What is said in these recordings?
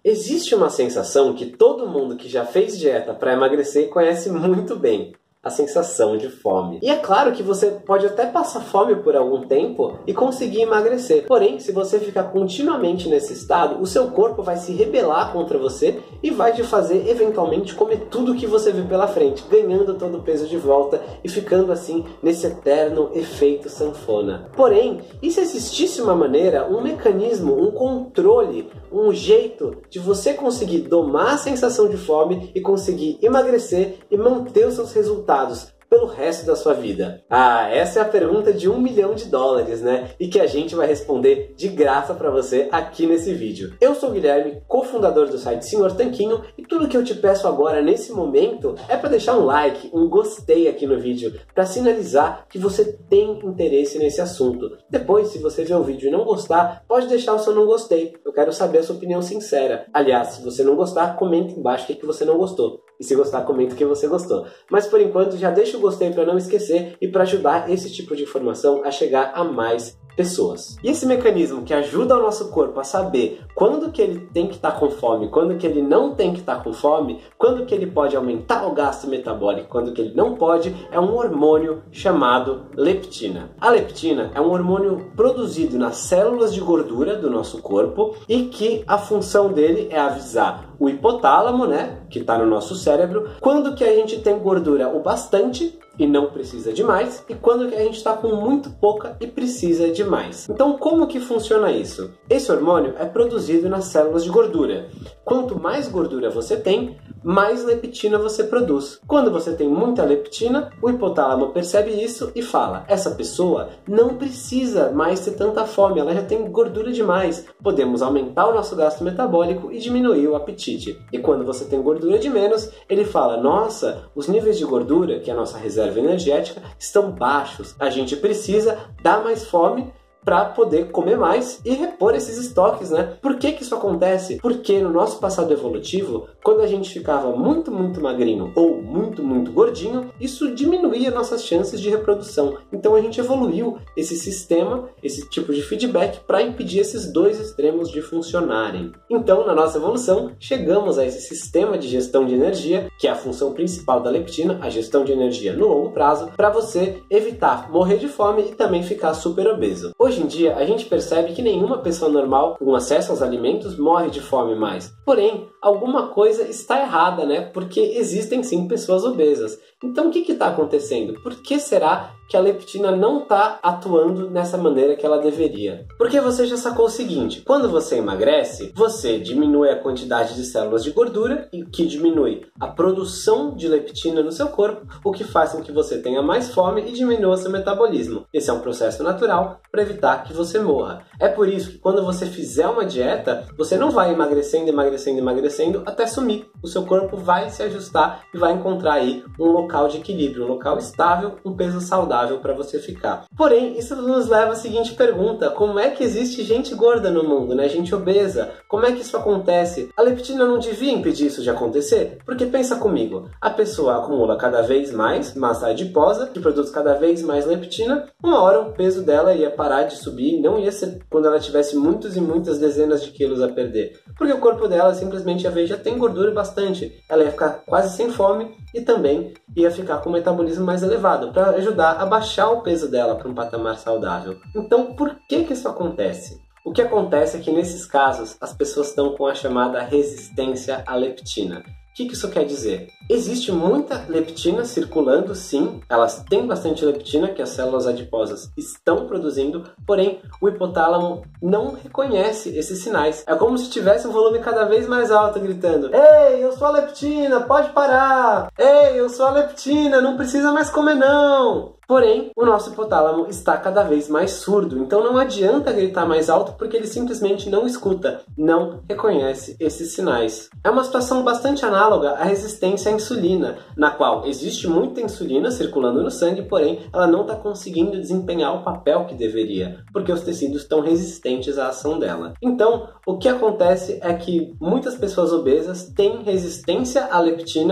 Existe uma sensação que todo mundo que já fez dieta para emagrecer conhece muito bem. A sensação de fome. E é claro que você pode até passar fome por algum tempo e conseguir emagrecer. Porém, se você ficar continuamente nesse estado, o seu corpo vai se rebelar contra você e vai te fazer eventualmente comer tudo que você vê pela frente, ganhando todo o peso de volta e ficando assim nesse eterno efeito sanfona. Porém, e se existisse uma maneira, um mecanismo, um controle, um jeito de você conseguir domar a sensação de fome e conseguir emagrecer e manter os seus resultados pelo resto da sua vida? Ah, essa é a pergunta de $1 milhão, né? E que a gente vai responder de graça para você aqui nesse vídeo. Eu sou o Guilherme, cofundador do site Senhor Tanquinho, e tudo que eu te peço agora nesse momento é para deixar um like, um gostei aqui no vídeo, para sinalizar que você tem interesse nesse assunto. Depois, se você ver o vídeo e não gostar, pode deixar o seu não gostei. Eu quero saber a sua opinião sincera. Aliás, se você não gostar, comenta embaixo o que você não gostou. E se gostar, comenta o que você gostou. Mas por enquanto, já deixa o gostei para não esquecer e para ajudar esse tipo de informação a chegar a mais pessoas. E esse mecanismo que ajuda o nosso corpo a saber quando que ele tem que estar com fome, quando que ele não tem que estar com fome, quando que ele pode aumentar o gasto metabólico, quando que ele não pode, é um hormônio chamado leptina. A leptina é um hormônio produzido nas células de gordura do nosso corpo e que a função dele é avisar o hipotálamo, né, que está no nosso cérebro, quando que a gente tem gordura o bastante e não precisa de mais, e quando que a gente está com muito pouca e precisa de mais. Então, como que funciona isso? Esse hormônio é produzido nas células de gordura. Quanto mais gordura você tem, mais leptina você produz. Quando você tem muita leptina, o hipotálamo percebe isso e fala: essa pessoa não precisa mais ter tanta fome, ela já tem gordura demais. Podemos aumentar o nosso gasto metabólico e diminuir o apetite. E quando você tem gordura de menos, ele fala: nossa, os níveis de gordura, que é a nossa reserva energética, estão baixos. A gente precisa dar mais fome para poder comer mais e repor esses estoques, né? Por que que isso acontece? Porque no nosso passado evolutivo, quando a gente ficava muito magrinho ou muito gordinho, isso diminuía nossas chances de reprodução. Então a gente evoluiu esse sistema, esse tipo de feedback, para impedir esses dois extremos de funcionarem. Então, na nossa evolução, chegamos a esse sistema de gestão de energia, que é a função principal da leptina, a gestão de energia no longo prazo, para você evitar morrer de fome e também ficar super obeso. Hoje em dia, a gente percebe que nenhuma pessoa normal com acesso aos alimentos morre de fome mais. Porém, alguma coisa está errada, né? Porque existem sim pessoas obesas. Então, o que está acontecendo? Por que será que a leptina não está atuando nessa maneira que ela deveria? Porque você já sacou o seguinte: quando você emagrece, você diminui a quantidade de células de gordura, e que diminui a produção de leptina no seu corpo, o que faz com que você tenha mais fome e diminua seu metabolismo. Esse é um processo natural para evitar que você morra. É por isso que quando você fizer uma dieta, você não vai emagrecendo até sumir. O seu corpo vai se ajustar e vai encontrar aí um local de equilíbrio, um local estável, um peso saudável para você ficar. Porém, isso nos leva à seguinte pergunta: como é que existe gente gorda no mundo, né? Gente obesa? Como é que isso acontece? A leptina não devia impedir isso de acontecer? Porque pensa comigo, a pessoa acumula cada vez mais massa adiposa, que produz cada vez mais leptina, uma hora o peso dela ia parar de subir, não ia ser quando ela tivesse muitas e muitas dezenas de quilos a perder. Porque o corpo dela simplesmente já tem gordura bastante. Ela ia ficar quase sem fome e também ia ficar com o metabolismo mais elevado, para ajudar a baixar o peso dela para um patamar saudável. Então, por que isso acontece? O que acontece é que nesses casos as pessoas estão com a chamada resistência à leptina. O que isso quer dizer? Existe muita leptina circulando, sim, elas têm bastante leptina que as células adiposas estão produzindo, porém o hipotálamo não reconhece esses sinais. É como se tivesse um volume cada vez mais alto gritando: ei, eu sou a leptina, pode parar! Ei, eu sou a leptina, não precisa mais comer não! Porém, o nosso hipotálamo está cada vez mais surdo, então não adianta gritar mais alto porque ele simplesmente não escuta, não reconhece esses sinais. É uma situação bastante análoga à resistência à insulina, na qual existe muita insulina circulando no sangue, porém ela não está conseguindo desempenhar o papel que deveria, porque os tecidos estão resistentes à ação dela. Então, o que acontece é que muitas pessoas obesas têm resistência à leptina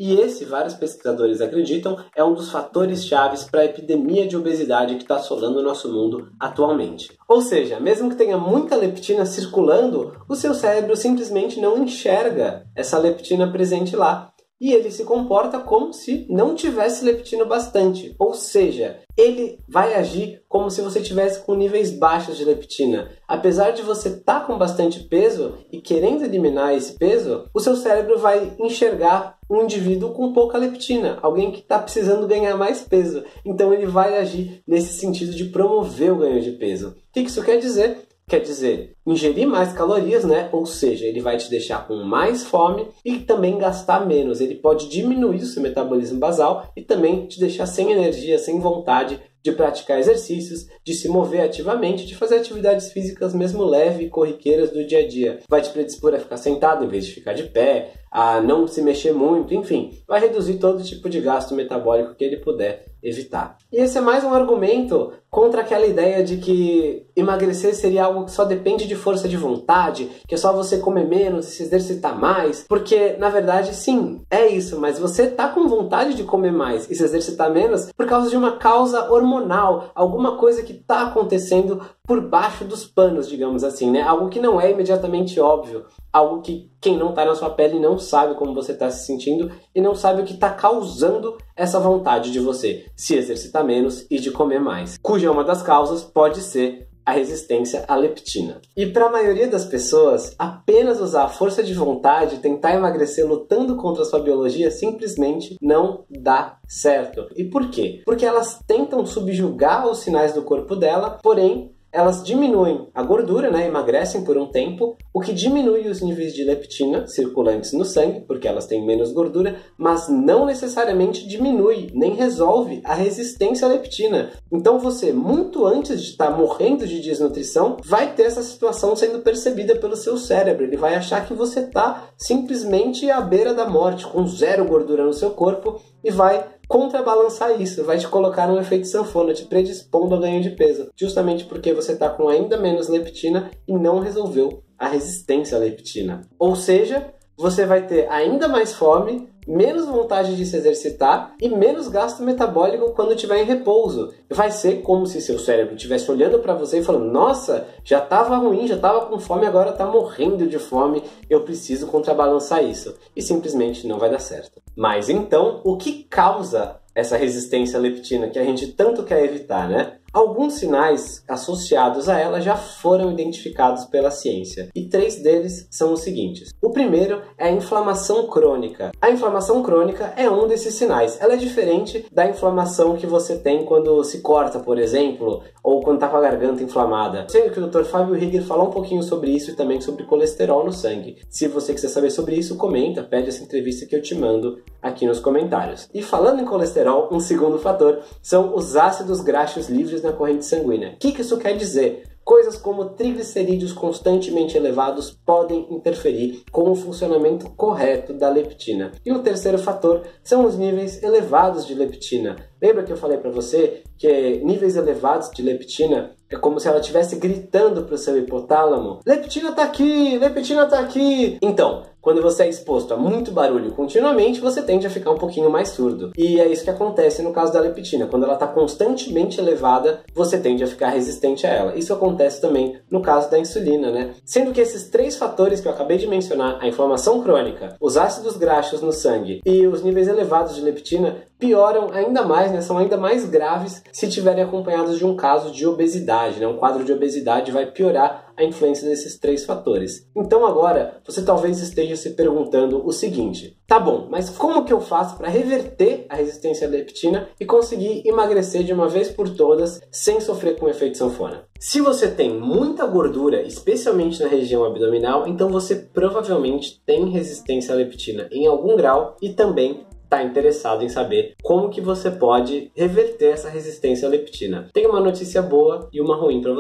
E esse, vários pesquisadores acreditam, é um dos fatores chaves para a epidemia de obesidade que está assolando o nosso mundo atualmente. Ou seja, mesmo que tenha muita leptina circulando, o seu cérebro simplesmente não enxerga essa leptina presente lá. E ele se comporta como se não tivesse leptina bastante. Ou seja, ele vai agir como se você tivesse com níveis baixos de leptina. Apesar de você estar com bastante peso e querendo eliminar esse peso, o seu cérebro vai enxergar um indivíduo com pouca leptina, alguém que está precisando ganhar mais peso. Então ele vai agir nesse sentido de promover o ganho de peso. O que isso quer dizer? Quer dizer, ingerir mais calorias, né? Ou seja, ele vai te deixar com mais fome e também gastar menos. Ele pode diminuir o seu metabolismo basal e também te deixar sem energia, sem vontade de praticar exercícios, de se mover ativamente, de fazer atividades físicas mesmo leve e corriqueiras do dia a dia. Vai te predispor a ficar sentado em vez de ficar de pé, a não se mexer muito, enfim, vai reduzir todo tipo de gasto metabólico que ele puder evitar. E esse é mais um argumento contra aquela ideia de que emagrecer seria algo que só depende de força de vontade, que é só você comer menos e se exercitar mais, porque na verdade sim, é isso, mas você tá com vontade de comer mais e se exercitar menos por causa de uma causa hormonal, alguma coisa que tá acontecendo por baixo dos panos, digamos assim, né? Algo que não é imediatamente óbvio, algo que quem não tá na sua pele não sabe como você tá se sentindo e não sabe o que tá causando essa vontade de você se exercitar menos e de comer mais, cuja uma das causas pode ser a resistência à leptina. E para a maioria das pessoas, apenas usar a força de vontade e tentar emagrecer lutando contra a sua biologia simplesmente não dá certo. E por quê? Porque elas tentam subjugar os sinais do corpo dela, porém elas diminuem a gordura, né, emagrecem por um tempo, o que diminui os níveis de leptina circulantes no sangue, porque elas têm menos gordura, mas não necessariamente diminui, nem resolve a resistência à leptina. Então você, muito antes de estar morrendo de desnutrição, vai ter essa situação sendo percebida pelo seu cérebro. Ele vai achar que você está simplesmente à beira da morte, com zero gordura no seu corpo, e vai contrabalançar isso, vai te colocar num efeito sanfona, te predispondo ao ganho de peso, justamente porque você está com ainda menos leptina e não resolveu a resistência à leptina. Ou seja, você vai ter ainda mais fome, menos vontade de se exercitar e menos gasto metabólico quando estiver em repouso. Vai ser como se seu cérebro estivesse olhando para você e falando: nossa, já estava ruim, já estava com fome, agora está morrendo de fome, eu preciso contrabalançar isso. E simplesmente não vai dar certo. Mas então, o que causa essa resistência à leptina que a gente tanto quer evitar, né? Alguns sinais associados a ela já foram identificados pela ciência, e 3 deles são os seguintes. O primeiro é a inflamação crônica. A inflamação crônica é um desses sinais. Ela é diferente da inflamação que você tem quando se corta, por exemplo, ou quando está com a garganta inflamada. Sei que o Dr. Fábio Higger falou um pouquinho sobre isso e também sobre colesterol no sangue. Se você quiser saber sobre isso, comenta, pede essa entrevista que eu te mando aqui nos comentários. E falando em colesterol, um segundo fator são os ácidos graxos livres na corrente sanguínea. O que isso quer dizer? Coisas como triglicerídeos constantemente elevados podem interferir com o funcionamento correto da leptina. E o terceiro fator são os níveis elevados de leptina. Lembra que eu falei para você que níveis elevados de leptina é como se ela estivesse gritando para o seu hipotálamo: leptina tá aqui, leptina tá aqui. Então, quando você é exposto a muito barulho continuamente, você tende a ficar um pouquinho mais surdo. E é isso que acontece no caso da leptina. Quando ela está constantemente elevada, você tende a ficar resistente a ela. Isso acontece também no caso da insulina, né? Sendo que esses 3 fatores que eu acabei de mencionar, a inflamação crônica, os ácidos graxos no sangue e os níveis elevados de leptina, pioram ainda mais, né? São ainda mais graves se estiverem acompanhados de um caso de obesidade, né? Um quadro de obesidade vai piorar a influência desses 3 fatores. Então agora, você talvez esteja se perguntando o seguinte: tá bom, mas como que eu faço para reverter a resistência à leptina e conseguir emagrecer de uma vez por todas sem sofrer com o efeito sanfona? Se você tem muita gordura, especialmente na região abdominal, então você provavelmente tem resistência à leptina em algum grau e também está interessado em saber como que você pode reverter essa resistência à leptina. Tem uma notícia boa e uma ruim para você.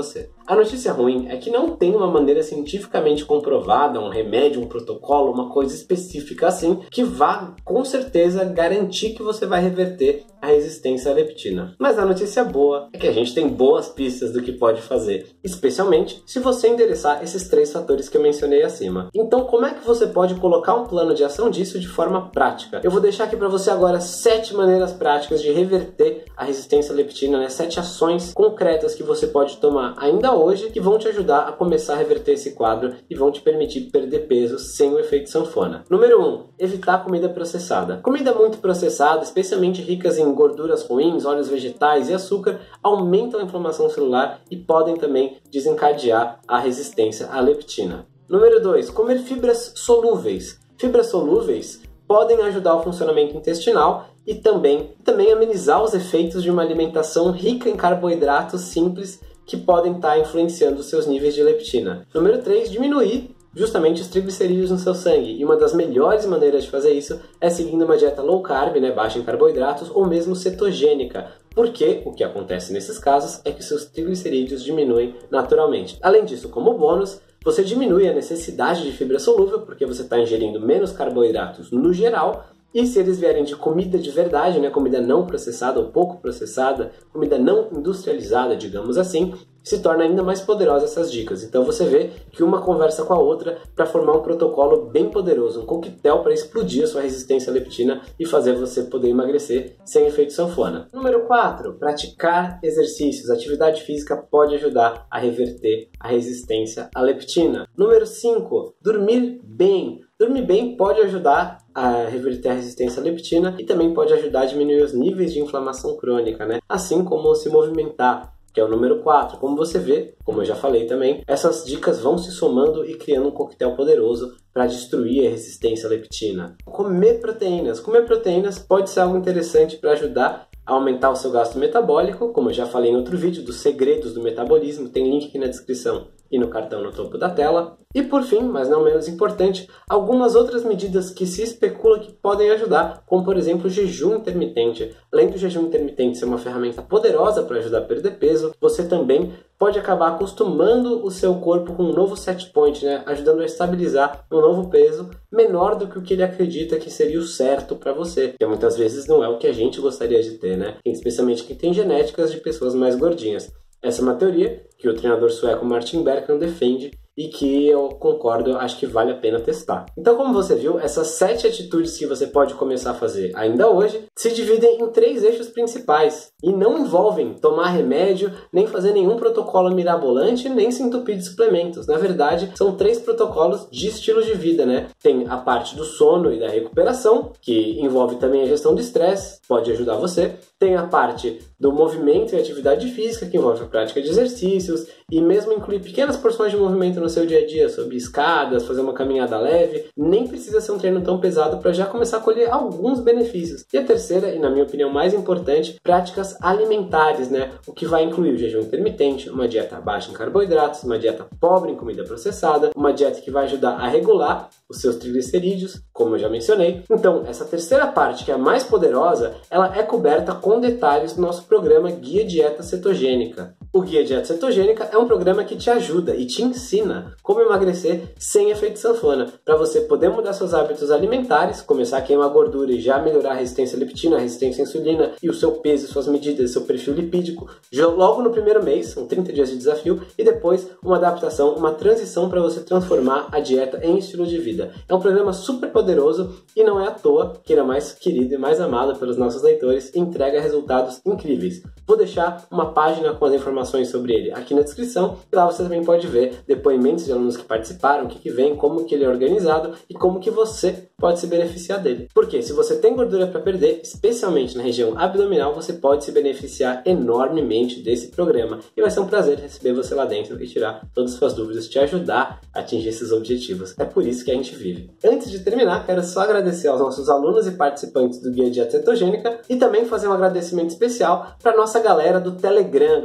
A notícia ruim é que não tem uma maneira cientificamente comprovada, um remédio, um protocolo, uma coisa específica assim, que vá com certeza garantir que você vai reverter a resistência à leptina. Mas a notícia boa é que a gente tem boas pistas do que pode fazer, especialmente se você endereçar esses 3 fatores que eu mencionei acima. Então, como é que você pode colocar um plano de ação disso de forma prática? Eu vou deixar aqui para você agora 7 maneiras práticas de reverter a resistência à leptina, né? 7 ações concretas que você pode tomar ainda hoje que vão te ajudar a começar a reverter esse quadro e vão te permitir perder peso sem o efeito sanfona. Número 1. Evitar comida processada. Comida muito processada, especialmente ricas em gorduras ruins, óleos vegetais e açúcar, aumentam a inflamação celular e podem também desencadear a resistência à leptina. Número 2. Comer fibras solúveis. Fibras solúveis podem ajudar o funcionamento intestinal e também amenizar os efeitos de uma alimentação rica em carboidratos simples que podem estar influenciando os seus níveis de leptina. Número 3. Diminuir justamente os triglicerídeos no seu sangue. E uma das melhores maneiras de fazer isso é seguindo uma dieta low carb, né, baixa em carboidratos, ou mesmo cetogênica. Porque o que acontece nesses casos é que seus triglicerídeos diminuem naturalmente. Além disso, como bônus, você diminui a necessidade de fibra solúvel, porque você está ingerindo menos carboidratos no geral. E se eles vierem de comida de verdade, né, comida não processada ou pouco processada, comida não industrializada, digamos assim, se torna ainda mais poderosa essas dicas. Então você vê que uma conversa com a outra para formar um protocolo bem poderoso, um coquetel para explodir a sua resistência à leptina e fazer você poder emagrecer sem efeito sanfona. Número 4. Praticar exercícios. Atividade física pode ajudar a reverter a resistência à leptina. Número 5. Dormir bem. Dormir bem pode ajudar a reverter a resistência à leptina e também pode ajudar a diminuir os níveis de inflamação crônica, né? Assim como se movimentar, que é o número 4. Como você vê, como eu já falei também, essas dicas vão se somando e criando um coquetel poderoso para destruir a resistência à leptina. Comer proteínas. Comer proteínas pode ser algo interessante para ajudar a aumentar o seu gasto metabólico, como eu já falei em outro vídeo, dos segredos do metabolismo, tem link aqui na descrição e no cartão no topo da tela. E por fim, mas não menos importante, algumas outras medidas que se especula que podem ajudar, como por exemplo o jejum intermitente. Além do jejum intermitente ser uma ferramenta poderosa para ajudar a perder peso, você também pode acabar acostumando o seu corpo com um novo set point, né? Ajudando a estabilizar um novo peso menor do que o que ele acredita que seria o certo para você, que muitas vezes não é o que a gente gostaria de ter, né? Especialmente quem tem genéticas de pessoas mais gordinhas. Essa é uma teoria que o treinador sueco Martin Bergman defende e que eu concordo, acho que vale a pena testar. Então, como você viu, essas 7 atitudes que você pode começar a fazer ainda hoje se dividem em 3 eixos principais e não envolvem tomar remédio, nem fazer nenhum protocolo mirabolante, nem se entupir de suplementos. Na verdade, são 3 protocolos de estilo de vida, né? Tem a parte do sono e da recuperação, que envolve também a gestão do estresse, pode ajudar você. Tem a parte do movimento e atividade física, que envolve a prática de exercícios e mesmo inclui pequenas porções de movimento no seu dia a dia, subir escadas, fazer uma caminhada leve. Nem precisa ser um treino tão pesado para já começar a colher alguns benefícios. E a terceira, e na minha opinião mais importante, práticas alimentares, né? O que vai incluir o jejum intermitente, uma dieta baixa em carboidratos, uma dieta pobre em comida processada, uma dieta que vai ajudar a regular os seus triglicerídeos, como eu já mencionei. Então, essa terceira parte, que é a mais poderosa, ela é coberta com detalhes do nosso programa Guia Dieta Cetogênica. O Guia Dieta Cetogênica é um programa que te ajuda e te ensina como emagrecer sem efeito sanfona, para você poder mudar seus hábitos alimentares, começar a queimar gordura e já melhorar a resistência à leptina, a resistência à insulina e o seu peso, suas medidas, seu perfil lipídico, logo no primeiro mês, são 30 dias de desafio, e depois uma adaptação, uma transição para você transformar a dieta em estilo de vida. É um programa super poderoso e não é à toa que ele é mais querido e mais amado pelos nossos leitores e entrega resultados incríveis. Vou deixar uma página com as informações sobre ele aqui na descrição e lá você também pode ver depoimentos de alunos que participaram, o que vem, como que ele é organizado e como que você pode se beneficiar dele. Porque se você tem gordura para perder, especialmente na região abdominal, você pode se beneficiar enormemente desse programa e vai ser um prazer receber você lá dentro e tirar todas as suas dúvidas, te ajudar a atingir esses objetivos. É por isso que a gente vive. Antes de terminar, quero só agradecer aos nossos alunos e participantes do Guia Dieta Cetogênica e também fazer um agradecimento especial para nossa galera do Telegram, galera que acompanha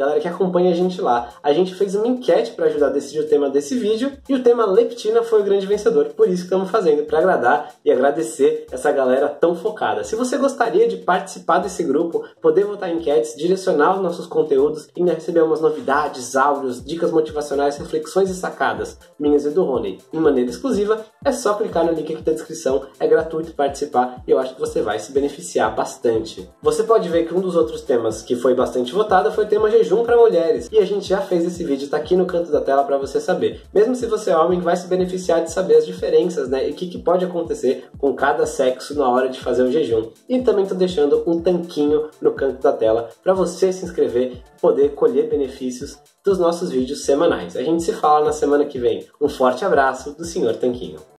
acompanhe a gente lá. A gente fez uma enquete para ajudar a decidir o tema desse vídeo e o tema leptina foi o grande vencedor. Por isso que estamos fazendo, para agradar e agradecer essa galera tão focada. Se você gostaria de participar desse grupo, poder votar em enquetes, direcionar os nossos conteúdos e ainda receber umas novidades, áudios, dicas motivacionais, reflexões e sacadas minhas e do Rony em maneira exclusiva, é só clicar no link aqui da descrição, é gratuito participar e eu acho que você vai se beneficiar bastante. Você pode ver que um dos outros temas que foi bastante votado foi o tema jejum para mulheres e a gente já fez esse vídeo, tá aqui no canto da tela para você saber. Mesmo se você é homem, vai se beneficiar de saber as diferenças, né, e o que pode acontecer com cada sexo na hora de fazer o jejum. E também tô deixando um tanquinho no canto da tela para você se inscrever e poder colher benefícios dos nossos vídeos semanais. A gente se fala na semana que vem. Um forte abraço do Sr. Tanquinho.